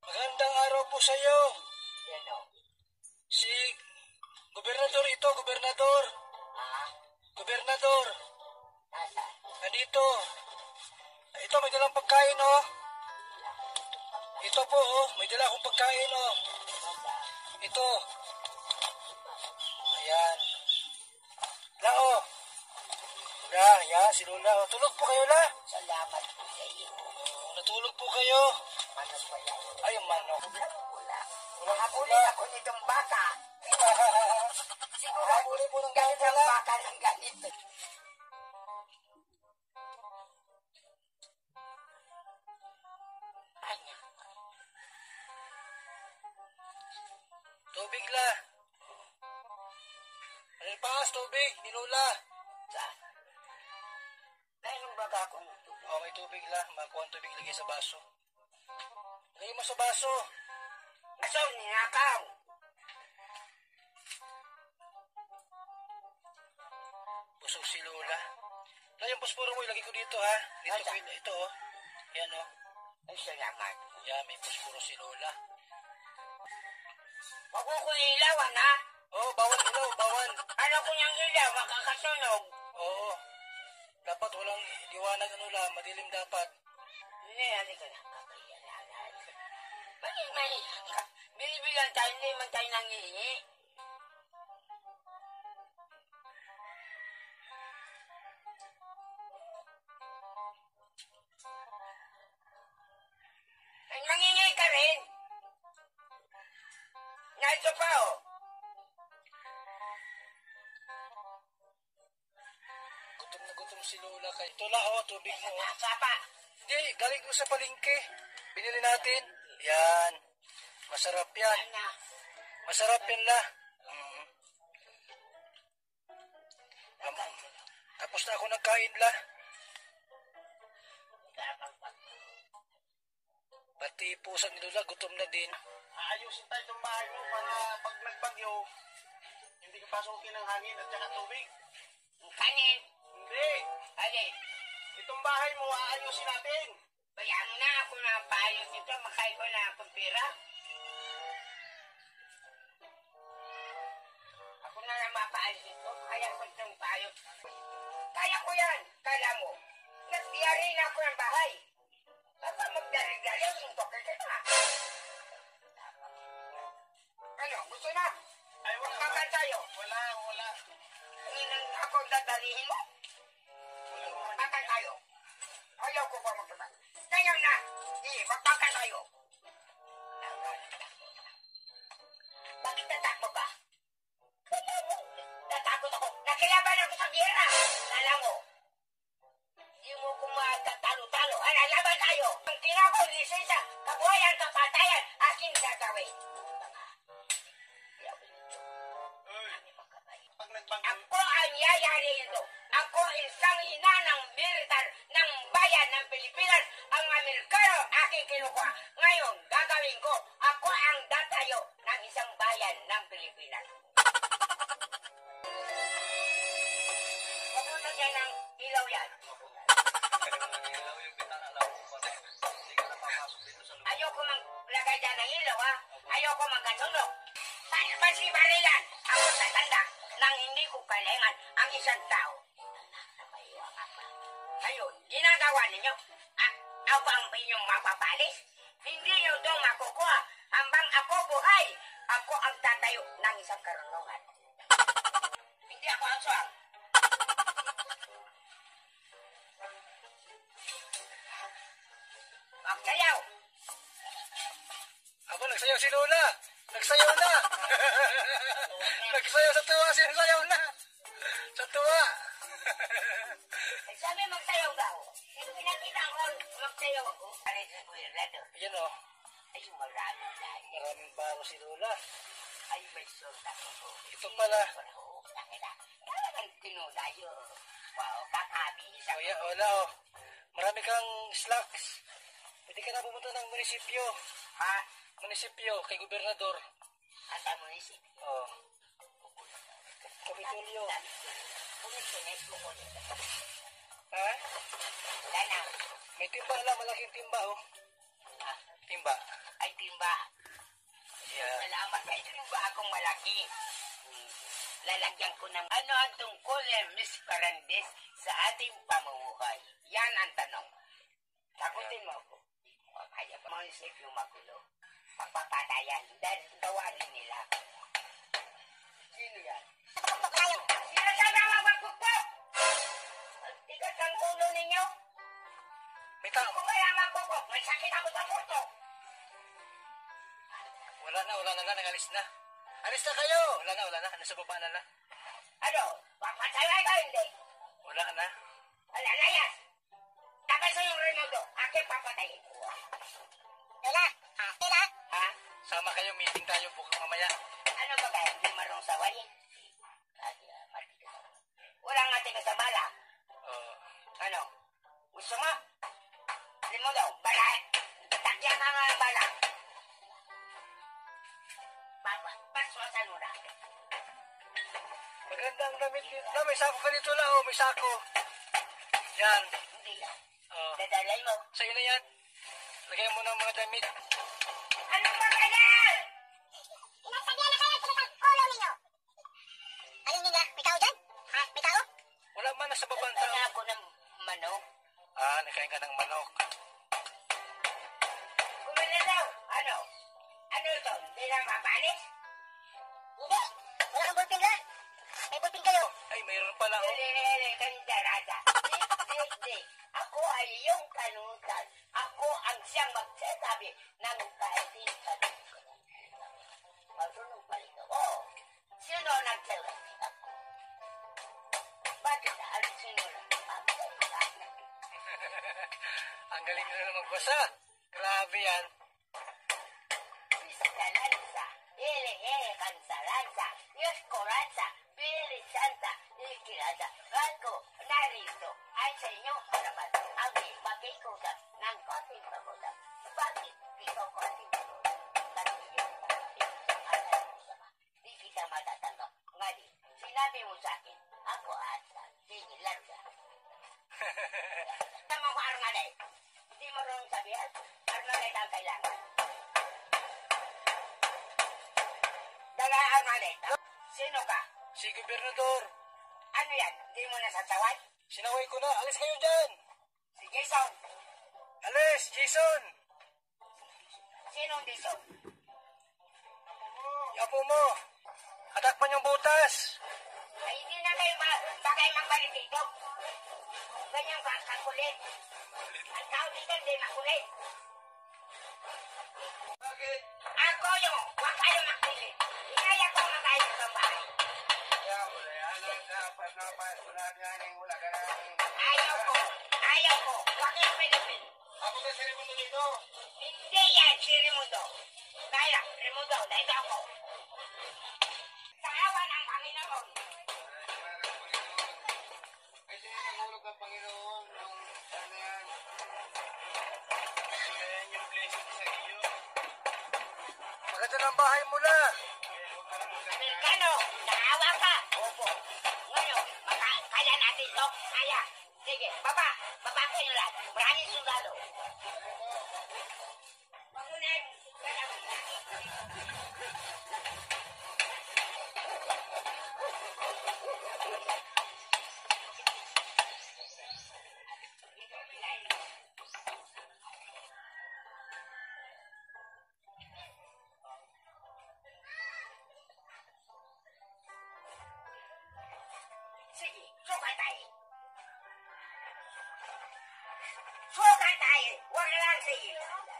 Magandang araw po sa iyo. Sino? Si Gobernador ito, Gobernador. Gobernador. Nasaan? Andito. Ito, may dalang pagkain, oh. Ito po, oh. May dala akong pagkain, oh. Ito. Ayan. La, oh. Ya, si Lola, oh. Tulog po kayo, La. Salamat po sa iyo. Natulog po kayo. Ano pa yan? Ay, manok. Wala. Walang Habulin pula. ako nitong baka. Siguro Habulin po ng ganito, ng La. baka ng ganito. Ano? Tubig, La. Alpas, tubig, ni Lola. Saan? Mayroong baga akong tubig. Oh, may tubig, La. Makuha ang tubig, lagay sa baso. Lagay mo sa baso. Asong ninakaw. Busog si Lola. La, yung posporo mo, ilagay ko dito, ha. Dito ko, ito, oh. Yan, oh. Ay, salamat. Yan, may posporo si Lola. Huwag mo ko ilawan, ha? Oh, bawal ilaw, bawal. Ano ko niyang ilaw, makakasunog. Oo. Dapat walang liwanag, ano, La. Madilim dapat. Hindi, ko na. Bakit may binibilan tayo, hindi man tayo nangihingi. Ay, mangingi ka rin. Nalito pa, oh. Gutom na gutom si Lola kay... Ito, La, oh, tubig mo, oh. Nasa pa. Hindi, galing ko sa palengke. Binili natin. Yan. Masarap yan. Ano? Masarap yan, La. Tapos na ako nagkain, La. Pati pusan ni Lola, gutom na din. Aayusin tayo itong bahay mo para pag nagbagyo, hindi ka pasukin ng hangin at saka tubig. Kanin. Hindi. Alin. Itong bahay mo, aayusin natin. Bayaan na ako na paayos nito. Makay ko na akong pera. Ako na lang mapaayos nito. Kaya ko itong paayos. Kaya ko yan. Kala mo. Nagdiyari na ako ng bahay. Baka magdari-dari ang suntok ka na. Ano? Gusto na? Ay, wala. Magkakan tayo. Wala. Ako dadalihin mo? Magkakan tayo. Ayaw ko pa magkakan. Ngayon na. Sige, magkakan tayo. Bakit natakbo ka? Natakot ako. Nakilaban ako sa biyera. Alam mo. Di mo kumatatalo-talo. Laban tayo. Ang tinako, lisensya, kabuhayan, kapatayan, aking gagawin. Pag nagbagyo, Ako ang yayari ito. Ako isang ina ng militar ng bayan ng Pilipinas. Ang Amerikano aking kinukuha. Ngayon, gagawin ko. Ako ang datayo ng isang bayan ng Pilipinas. Papunta siya ng ilaw yan. Ayoko maglagay dyan ng ilaw, ha? Ayoko magkasunog. Masibarilan ako sa tanda nang hindi ko kailangan ang isang tao. Ngayon, ginagawa ninyo, ako ang inyong mapapalis. Hindi nyo ito makukuha. Hambang ako buhay, ako ang tatayo ng isang karunungan. Hindi ako aswang. Magsayaw. Aba, nagsayaw si Lola. Nagsayaw na. Nagsayaw sa tuwa, sinasayaw na. Sa tuwa. Sabi magsayaw daw. Yung pinakita ko, magsayaw ako. Aray sa kuya, letter. Yan, oh. Ay, marami dahil. Maraming baro si Lola. Ay, may sorta ko. Ito pala. Talagang tinuda yun. Wow, kakabihis Oh, yan, wala, oh. Marami kang slacks. Pwede ka na pumunta ng munisipyo. Ha? Munisipyo, kay Gobernador. At ang munisipyo. Oh. Kapitulyo. Kumikinis mo ko dito. Ha? Wala na. May timba na, malaking timba, oh. Ha? Timba. Ay, may timba. Yeah. Salamat, may timba akong malaki. Lalagyan ko ng ano ang tungkol Miss Parandes sa ating pamumuhay. Yan ang tanong. Sagutin mo ako. O, kaya ba mga isip yung magulo? Magpapatayan dahil tawarin nila. Sino yan? Sino sabi ang magpupok? Tigas ang ulo ninyo? May tao. Kung kaya magpupok, may sakit ako sa puso. Wala na, nangalis na. Alis na kayo! Wala na. Nasa baba na na. Ano? Papatayay ka hindi? Wala na. Wala na yan. Tapos yung remoto, akin papatayin. Wala. Ha? Sama kayo, meeting tayo bukas mamaya. Ano ba kaya? Hindi marunong sawayin. Walang ate ka sa bala. Ano? Gusto mo? Remoto, bala. Takyan ka nga ang bala. Paswasan mo na. Magandang damit dito. May sako ka dito lang, may sako. Yan. Hindi lang. Dadalay mo. Sa'yo na yan. Lagyan mo ng mga damit. Anong magagal? Inasabihan na kayo sa ulo ninyo. Alin nila? May tao dyan? Ha? May tao? Wala man, nasa babang Kaya tao. ako ng manok. Nakain ka ng manok. Kumala daw. Ano? Ano ito? Hindi lang mapanis? Hindi. Wala kang ballpen ka. May ballpen kayo. Ay, mayroon pala. Dili, kandarada. Di. Ako ay iyong kanutan. Ako ang siyang magsasabi ng kahit kanutan. Marunong balik ako. Sino nagsabi? Ako. Bakit? Ano sino lang? Ang galing nila magbasa. Grabe yan. Piscalanza, Cansalanza, Esperanza, Bilisanta, Ikilanza, Gago, narito ay sa inyong harapan ang magkikusa ng konting pagulang. Bakit ito konting pagulang? Kasi yung parating at ano sama. Di kita matatanggap. Ngali, sinabi mo sa akin, ako ata, sige, larga. Tama ko armaday. Hindi mo rin sabihan, armaday ang kailangan. Dala armaday. Sino ka? Si Gobernador. Ano yan? Hindi mo nasasaway? Sinaway ko na. Alis kayo dyan. Si Jason. Alis, Jason. Sinong Jason? Yapo mo. Atakpan yung butas. Ay, hindi na kayo bagay magbalik dito. Ganyan ka kakulit. Ang tao dito hindi makulit. Bakit? Ako yung huwag kayo makulit. Inaya ko makain sa bahay. Ayaw ko. Huwag yung Pilipin. Ako na si Raimundo dito. Hindi yan si Raimundo. Kaya, Raimundo, dahil ako. Sa awa ng Panginoon. Kasi nagulog ang Panginoon ng ano yan. Ayan yung blessing sa iyo. Maganda ng bahay mo na. Amerikano, naawa ka. Opo. Ngayon, kaya natin ito. Kaya. Sige, baba kayo lahat. Maraming sundalo. Pangunan, sige, sukat tayo. Sukat tayo. Huwag lang sige.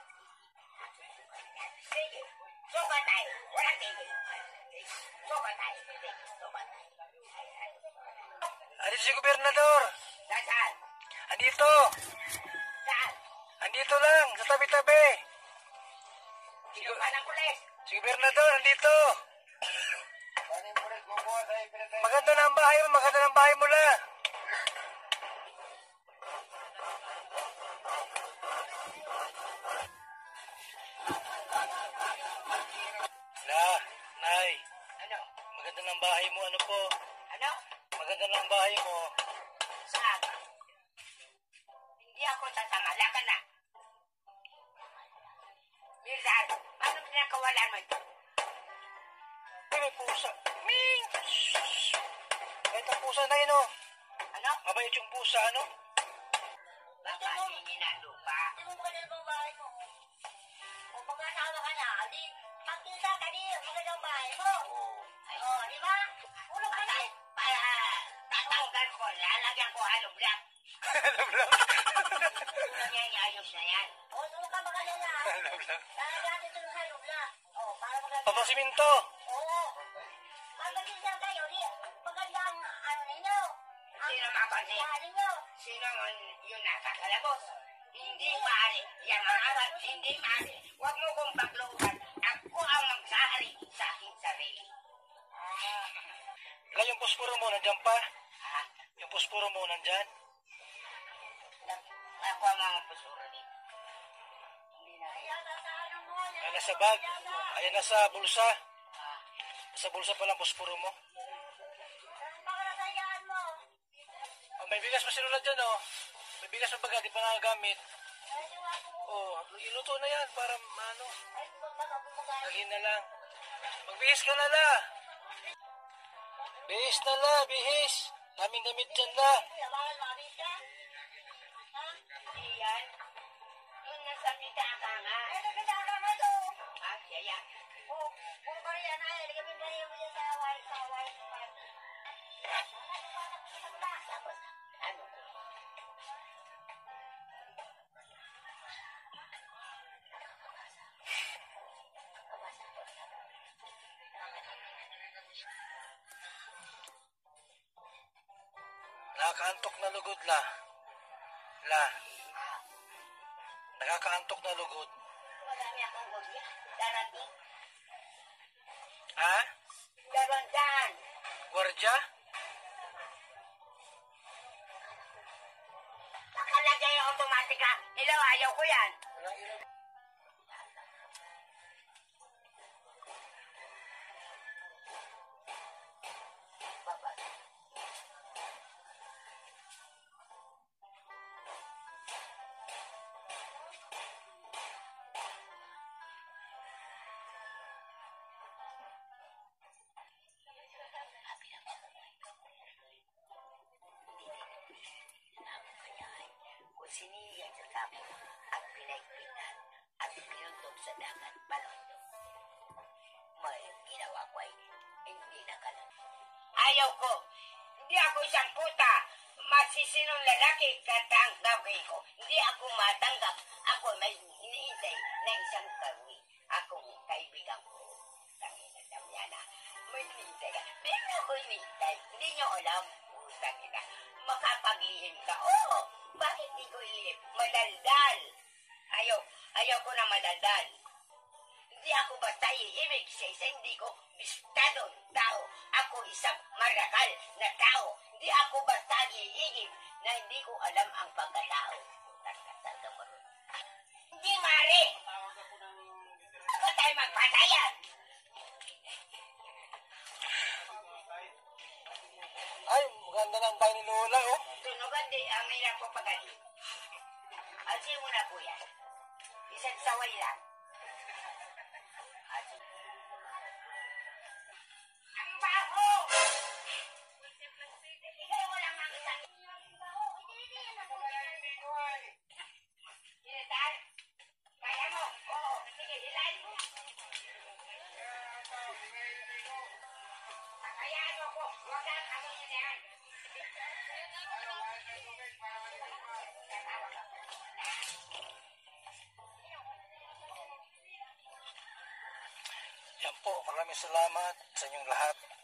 Sige, sukat tayo. Walang tigil. Sukat tayo. Sige, sukat tayo. Andito si Gobernador. Saan? Andito. Saan? Andito lang, sa tabi-tabi. Sino ka ng pulis? Si Gobernador, andito. Maganda na ang bahay mo na. Nay, Ano? maganda ng bahay mo, ano po? Ano? Maganda ng bahay mo. Saan? Hindi ako sasama. Lakan na. Mirzal, Pinakawalan mo ito. Ay, may pusa. Ming! Ito ang pusa na yun, oh. Ano? Mabayot yung pusa, ano? Baka hingin ang lupa. Hindi mo maganda yung bahay mo. Kung pag-asawa ka na, di, pagkisa ka di, magandang bahay mo. Oo, di ba? Ulog ka na. Para tatanggal ko, lalagyan ko halong black. Alam lang. Ayos na yan. O, tulog ka magalala. Alam lang. Lalagyan natin ito ng halubla. O, para maganda. Papasiminto. Oo. Pag pagkisa kayo, di, magandang ano ninyo. Sino mapasi? Bahay ninyo. Sino yung nasa kalabos? Hindi maaari. Yan ang arat. Hindi maaari. Huwag mo kong paglooban. Ako ang magsahari sa aking sarili. Wala yung posporo mo, nandyan pa. Ha? Yung posporo mo, nandyan. Ako ang mga pusura dito. Hindi na rin. Ayan na sa bag. Ayan na sa bulsa. Sa bulsa pa lang posporo mo. Pagkakasayaan mo. Oh, may bigas pa sinulad dyan, oh. May bigas pa baga, di pa nagagamit. Oh, iluto na yan para, ano, lagyan na lang. Magbihis ka na la. Bihis na la, bihis. Daming damit dyan la. Hindi yan. Yung nasa pitaka nga. Ah, siya yan. Tapos, ano? Nakakaantok na lugod la. La. Nakakaantok na lugod. Marami akong gugya. Darating. Ha? Darandan. Gwardya? Nakalagay yung automatic ha. Hello, ayaw ko yan. Baba. Kung siniyang sa tapo at pinagpitan at pinuntog sa dagat balon. May ginawa ko ay hindi na ganun. Ayaw ko. Hindi ako isang puta. Masisinong lalaki katang gawin ko. Hindi ako matanggap. Ako may iniintay na isang kawi. Akong kaibigan ko. Tangina daw yan ha. May iniintay ka. Meron ako iniintay. Hindi nyo alam. Tangina. Makapaglihim ka. Oo. Bakit di ko ilihim? Madaldal. Ayaw ko na madaldal. Hindi ako basta iibig sa isa. Hindi ko bistadong tao. Ako isang marakal na tao. Hindi ako basta iigib na hindi ko alam ang pagkatao. Talaga mo rin. Hindi mare. Ako tayo magpatayan. Ay, maganda na ang bahay ni Lola, oh. Tunugan din ang hirap ko pagkalit. Alsin mo na po yan. Isang saway lang. Alsin. Ang baho! Ikaw mo lang ang isang. Sinital? Kaya mo? Oo. Sige, hilahin mo. Kayaan mo ko. Huwag kang kamunin yan. Yan po, maraming salamat sa inyong lahat.